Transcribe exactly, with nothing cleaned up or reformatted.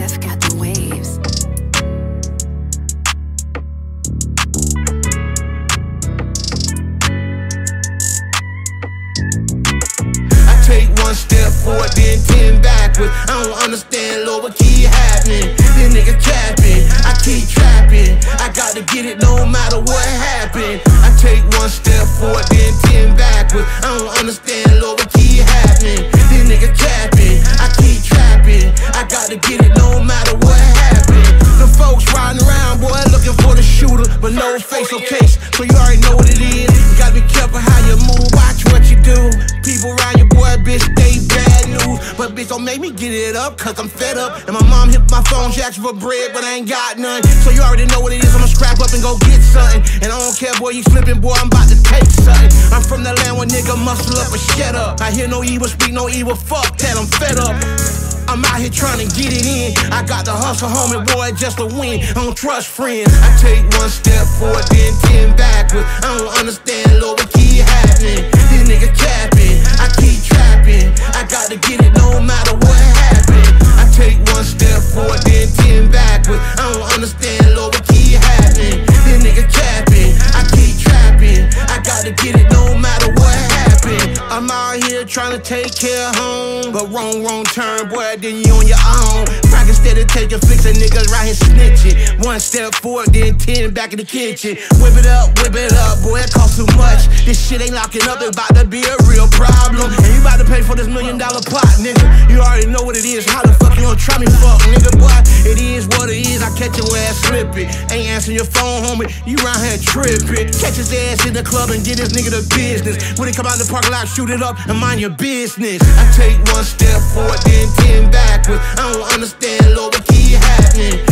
I've got the waves. Take one step forward, then ten backwards. I don't understand, Lord, what keep happening. This nigga capping, I keep trapping. I got to get it no matter what happen. I take one step forward, then ten backwards. I don't understand, Lord, what keep happening. This nigga capping, I keep trapping. I got to get it no matter what happen. The folks riding around, boy, looking for the shooter, but no face or case, so you already know what it is. You gotta be careful how you move, watch what you do. People around you, boy, bitch, they bad news. But bitch, don't make me get it up, cause I'm fed up. And my mom hit my phone, she asked for bread, but I ain't got none. So you already know what it is, I'ma scrap up and go get something. And I don't care, boy, you flipping, boy, I'm about to take something. I'm from the land where nigga muscle up and shut up. I hear no evil, speak no evil, fuck that, I'm fed up. I'm out here trying to get it in. I got the hustle, homie, boy, just to win. I don't trust friends. I take one step forward, then ten backwards. I don't understand, Lord, what keep happening. This nigga capping, I keep trapping. I got to get it no matter what happen. I take one step forward, then ten backwards. I don't understand, Lord, what keep happening. This nigga capping, I keep trapping. I got to get it no matter what happen. I'm out here trying to take care of home, but wrong, wrong turn, boy, then you on your own. Crack instead of taking flicks and niggas right here snitching. One step forward, then ten back in the kitchen. Whip it up, whip it up, boy, it costs too much. This shit ain't locking up, it's about to be a real problem. And you about to pay for this million dollar pot, nigga. You already know what it is, how the fuck you gonna try me, fuck, nigga, boy? It is what it is, I catch your ass slipping. Ain't answering your phone, homie, you around here tripping. Catch his ass in the club and get this nigga to business. When he come out the parking lot, shoot it up and mind your business. I take one step forward, then ten backwards. I don't understand, Lord, what keep happening.